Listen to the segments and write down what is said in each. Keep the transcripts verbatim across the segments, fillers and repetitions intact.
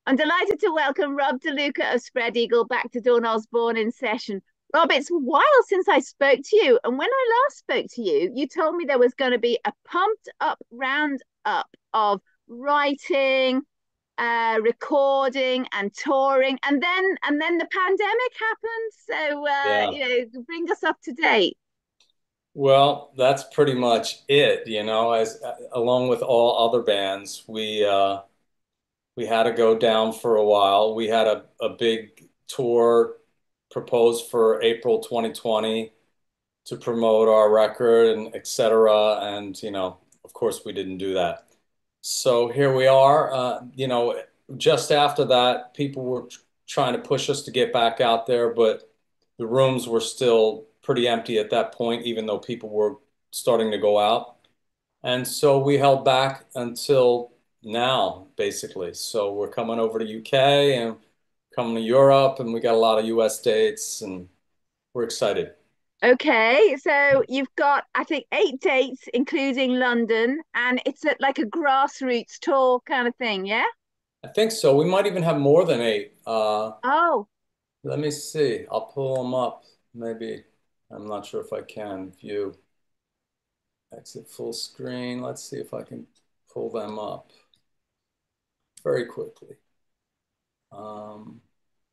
I'm delighted to welcome Rob DeLuca of Spreadeagle back to Dawn Osborne in session. Rob, it's a while since I spoke to you, and when I last spoke to you, you told me there was going to be a pumped up roundup of writing, uh, recording, and touring, and then and then the pandemic happened. So, uh, Yeah. you know, bring us up to date. Well, that's pretty much it, you know, as uh, along with all other bands, we uh we had to go down for a while. We had a, a big tour proposed for April twenty twenty to promote our record and et cetera. And, you know, of course we didn't do that. So here we are. Uh, you know, just after that, people were tr- trying to push us to get back out there, but the rooms were still pretty empty at that point, even though people were starting to go out. And so we held back until now, basically. So we're coming over to U K and coming to Europe, and we got a lot of U S dates, and we're excited. Okay, so you've got, I think, eight dates, including London, and it's a, like a grassroots tour kind of thing, yeah? I think so. We might even have more than eight. Uh, Oh, let me see. I'll pull them up. Maybe. I'm not sure if I can view exit full screen. Let's see if I can pull them up very quickly. Um,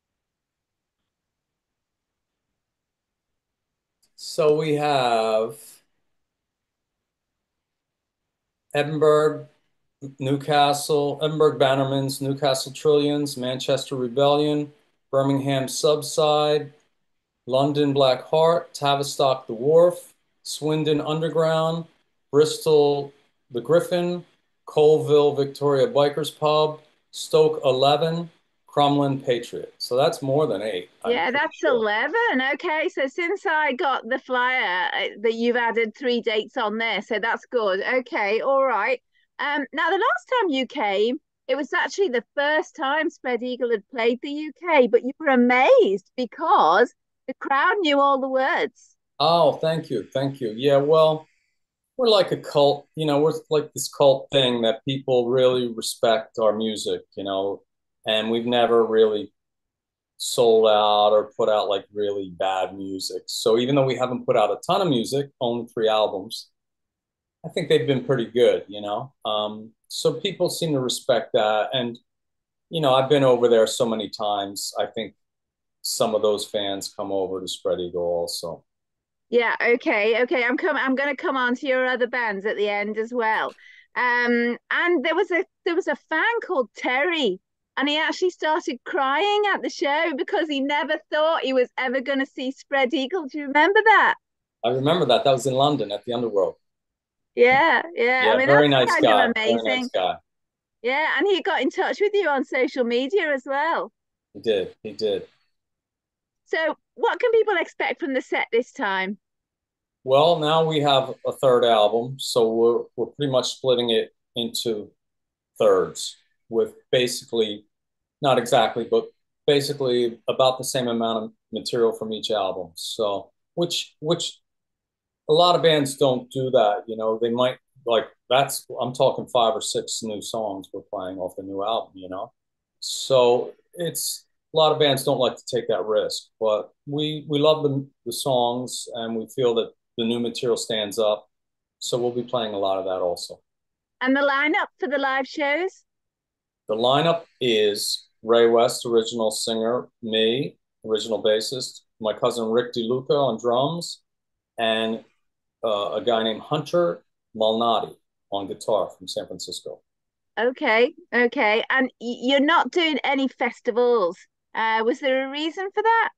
so we have Edinburgh, Newcastle, Edinburgh Bannermans, Newcastle Trillions, Manchester Rebellion, Birmingham Subside, London Black Heart, Tavistock The Wharf, Swindon Underground, Bristol The Griffin, Colville Victoria Bikers Pub, Stoke eleven, Crumlin Patriot. So that's more than eight, I'm yeah, pretty that's sure. eleven. Okay, so since I got the flyer, uh, that you've added three dates on there, so that's good. Okay, all right. Um, now the last time you came, it was actually the first time Spread Eagle had played the U K, but you were amazed because the crowd knew all the words. Oh, thank you. Thank you. Yeah, well, we're like a cult, you know, we're like this cult thing that people really respect our music, you know, and we've never really sold out or put out like really bad music. So even though we haven't put out a ton of music, only three albums, I think they've been pretty good, you know. Um, so people seem to respect that. And, you know, I've been over there so many times. I think some of those fans come over to Spread Eagle also. Yeah, okay, okay. I'm coming. I'm going to come on to your other bands at the end as well. Um, and there was a there was a fan called Terry, and he actually started crying at the show because he never thought he was ever going to see Spread Eagle. Do you remember that? I remember that. That was in London at the Underworld. Yeah, yeah. I Yeah, mean, very that's nice kind of guy. Very nice amazing. guy. Yeah, and he got in touch with you on social media as well. He did. He did. So, what can people expect from the set this time? Well, now we have a third album, so we're we're pretty much splitting it into thirds with basically not exactly, but basically about the same amount of material from each album. So, which which a lot of bands don't do that. You know, they might like that's I'm talking five or six new songs we're playing off the new album. You know, so it's a lot of bands don't like to take that risk, but we we love the the songs and we feel that the new material stands up. So we'll be playing a lot of that also. And the lineup for the live shows? The lineup is Ray West, original singer, me, original bassist, my cousin Rick DeLuca on drums, and uh, a guy named Hunter Malnati on guitar from San Francisco. Okay, okay. And y- you're not doing any festivals. Uh, was there a reason for that?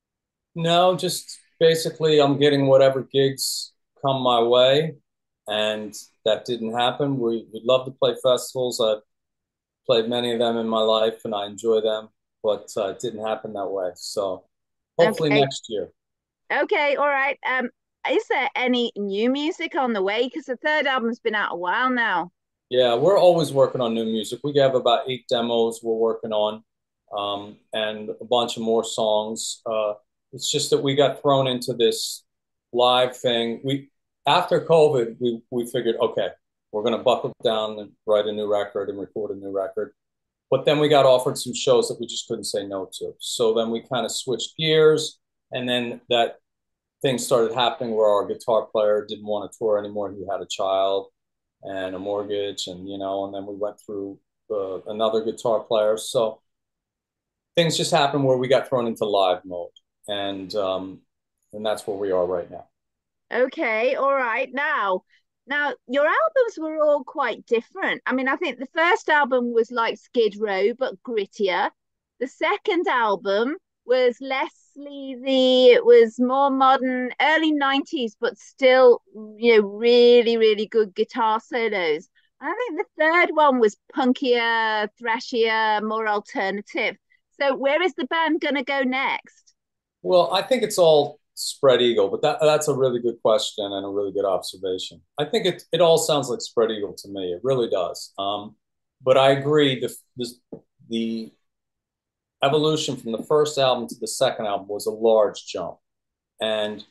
No, just basically I'm getting whatever gigs come my way, and that didn't happen. We, we'd love to play festivals. I've played many of them in my life, and I enjoy them, but uh, it didn't happen that way. So hopefully Okay, next year. okay, all right. Um, is there any new music on the way? Because the third album's been out a while now. Yeah, we're always working on new music. We have about eight demos we're working on, um, and a bunch of more songs. Uh, it's just that we got thrown into this live thing. We after COVID, we we figured, okay, we're gonna buckle down and write a new record and record a new record. But then we got offered some shows that we just couldn't say no to. So then we kind of switched gears, and then that things started happening where our guitar player didn't want to tour anymore. He had a child and a mortgage, and you know, and then we went through uh, another guitar player. So things just happened where we got thrown into live mode, and um, and that's where we are right now. Okay, all right. Now, now your albums were all quite different. I mean, I think the first album was like Skid Row, but grittier. The second album was less sleazy. It was more modern, early nineties, but still, you know, really, really good guitar solos. I think the third one was punkier, thrashier, more alternative. So where is the band gonna go next? Well, I think it's all Spreadeagle, but that that's a really good question and a really good observation. I think it it all sounds like Spreadeagle to me. It really does. Um, but I agree. The the the evolution from the first album to the second album was a large jump, and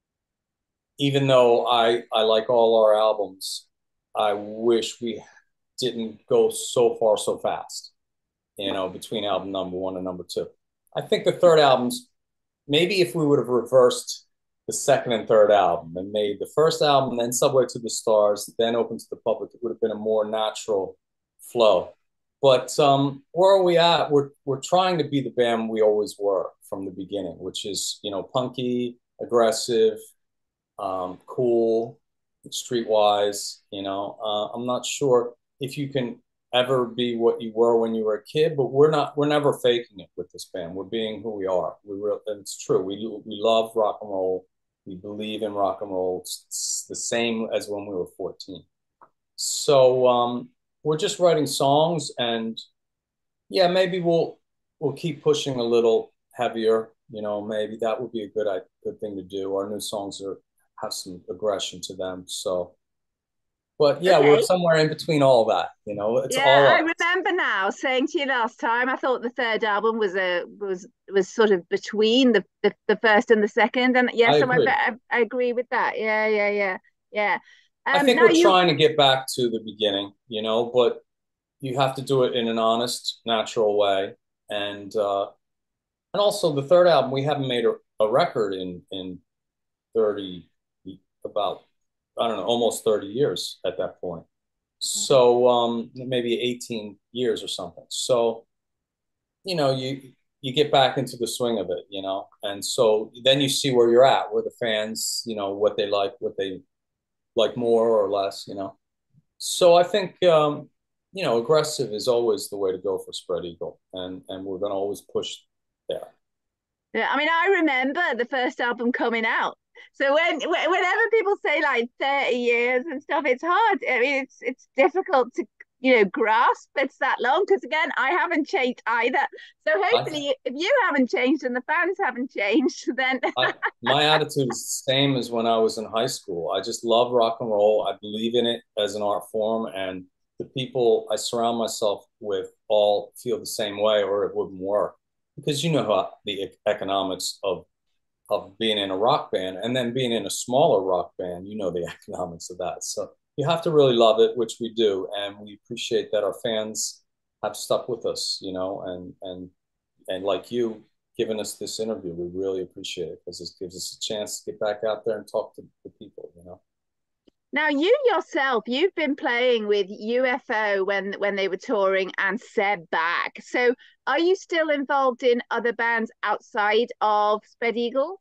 even though I I like all our albums, I wish we didn't go so far so fast. You know, between album number one and number two. I think the third album's maybe if we would have reversed the second and third album and made the first album, then Subway to the Stars, then Open to the Public, it would have been a more natural flow. But um, where are we at? We're we're trying to be the band we always were from the beginning, which is you know punky, aggressive, um, cool, streetwise. You know, uh, I'm not sure if you can ever be what you were when you were a kid, but we're not. We're never faking it with this band. We're being who we are. We re- and it's true. We we love rock and roll. We believe in rock and roll. It's, it's the same as when we were fourteen. So um, we're just writing songs, and yeah, maybe we'll we'll keep pushing a little heavier. You know, maybe that would be a good good thing to do. Our new songs are have some aggression to them. So, but yeah, we're Okay. somewhere in between all that. You know, it's Yeah, all I up. remember now saying to you last time. I thought the third album was a was was sort of between the the, the first and the second, and yeah, I so I agree. bet I, I agree with that. Yeah, yeah, yeah, yeah. I Um, think now we're you trying to get back to the beginning, you know, but you have to do it in an honest, natural way. And uh, and also the third album, we haven't made a, a record in in thirty about I don't know, almost thirty years at that point. So um, maybe eighteen years or something. So you know, you you get back into the swing of it, you know, and so then you see where you're at, where the fans, you know, what they like, what they like more or less, you know. So I think um, you know, aggressive is always the way to go for Spreadeagle, and and we're going to always push there. Yeah, I mean, I remember the first album coming out. So when whenever people say like thirty years and stuff, it's hard. I mean, it's it's difficult to you know grasp it's that long because again, I haven't changed either. So I, hopefully, if you haven't changed and the fans haven't changed, then I my attitude is the same as when I was in high school. I just love rock and roll. I believe in it as an art form, and the people I surround myself with all feel the same way, or it wouldn't work. Because you know how the economics of of being in a rock band and then being in a smaller rock band, you know the economics of that. So you have to really love it, which we do, and we appreciate that our fans have stuck with us, you know, and and and like you giving us this interview, we really appreciate it because this gives us a chance to get back out there and talk to the people, you know. now you yourself, you've been playing with U F O when when they were touring and Seb Bach. So are you still involved in other bands outside of Spreadeagle?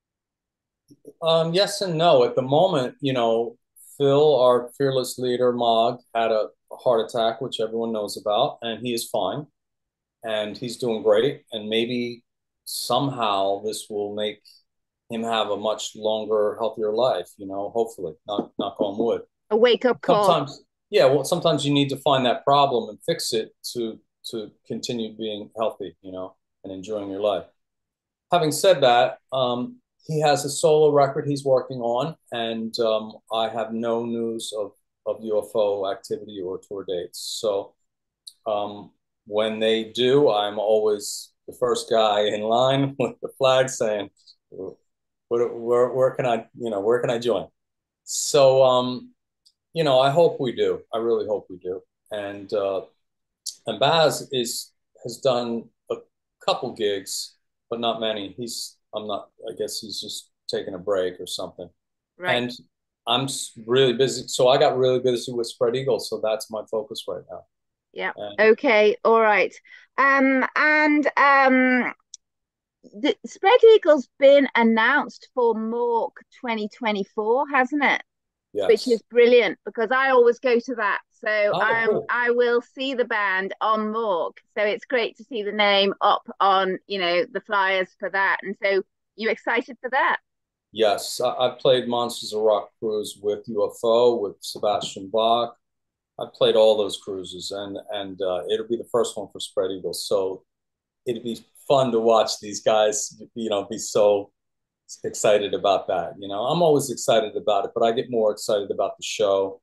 Um, yes and no. At the moment, you know, Phil, our fearless leader, Mog, had a, a heart attack, which everyone knows about, and he is fine. And he's doing great. And maybe somehow this will make him have a much longer, healthier life, you know, hopefully, not knock on wood. A wake up call. Sometimes, yeah, well, sometimes you need to find that problem and fix it to to continue being healthy, you know, and enjoying your life. Having said that, um, he has a solo record he's working on, and um, I have no news of, of U F O activity or tour dates. So um, when they do, I'm always the first guy in line with the flag saying, where, where, where can I, you know, where can I join? So, um, you know, I hope we do. I really hope we do. And uh, And Baz is has done a couple gigs, but not many. He's I'm not. I guess he's just taking a break or something. Right. And I'm really busy, so I got really busy with Spreadeagle, so that's my focus right now. Yeah. And Okay. All right. Um, and um, the Spreadeagle's been announced for Mork twenty twenty-four, hasn't it? Which yes. is brilliant because I always go to that. So Oh, um, cool. I will see the band on Mork. So it's great to see the name up on, you know, the flyers for that. And so you excited for that? Yes, I, I played Monsters of Rock cruise with U F O with Sebastian Bach. I played all those cruises, and and uh, it'll be the first one for Spread Eagle. So it'd be fun to watch these guys, you know, be so excited about that. You know, I'm always excited about it, but I get more excited about the show.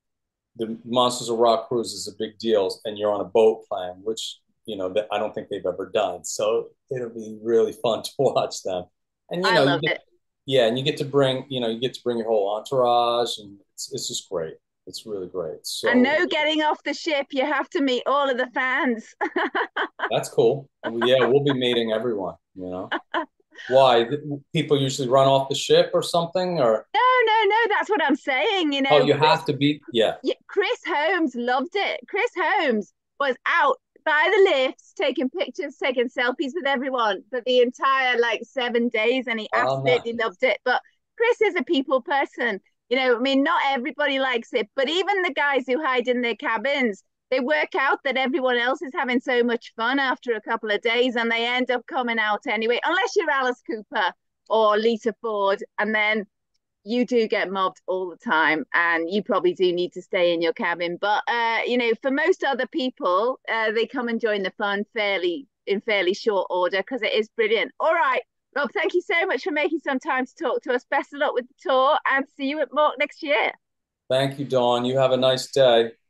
The Monsters of Rock cruise is a big deal, and you're on a boat plan, which you know that I don't think they've ever done. So it'll be really fun to watch them. And you I know, you love get it. yeah, and you get to bring you know you get to bring your whole entourage, and it's it's just great. It's really great. And So no getting off the ship. You have to meet all of the fans. that's cool. Yeah, we'll be meeting everyone. You know, why people usually run off the ship or something, or No, no, no. That's what I'm saying. You oh, know, you Chris, have to be. Yeah. yeah, Chris Holmes loved it. Chris Holmes was out by the lifts taking pictures, taking selfies with everyone for the entire like seven days, and he Oh, absolutely nice. loved it. But Chris is a people person. You know, I mean, not everybody likes it, but even the guys who hide in their cabins, they work out that everyone else is having so much fun after a couple of days, and they end up coming out anyway, unless you're Alice Cooper or Lita Ford, and then you do get mobbed all the time and you probably do need to stay in your cabin, but uh you know, for most other people, uh, they come and join the fun fairly in fairly short order because it is brilliant. All right, Rob, thank you so much for making some time to talk to us. Best of luck with the tour and see you at Mork next year. Thank you, Dawn. You have a nice day.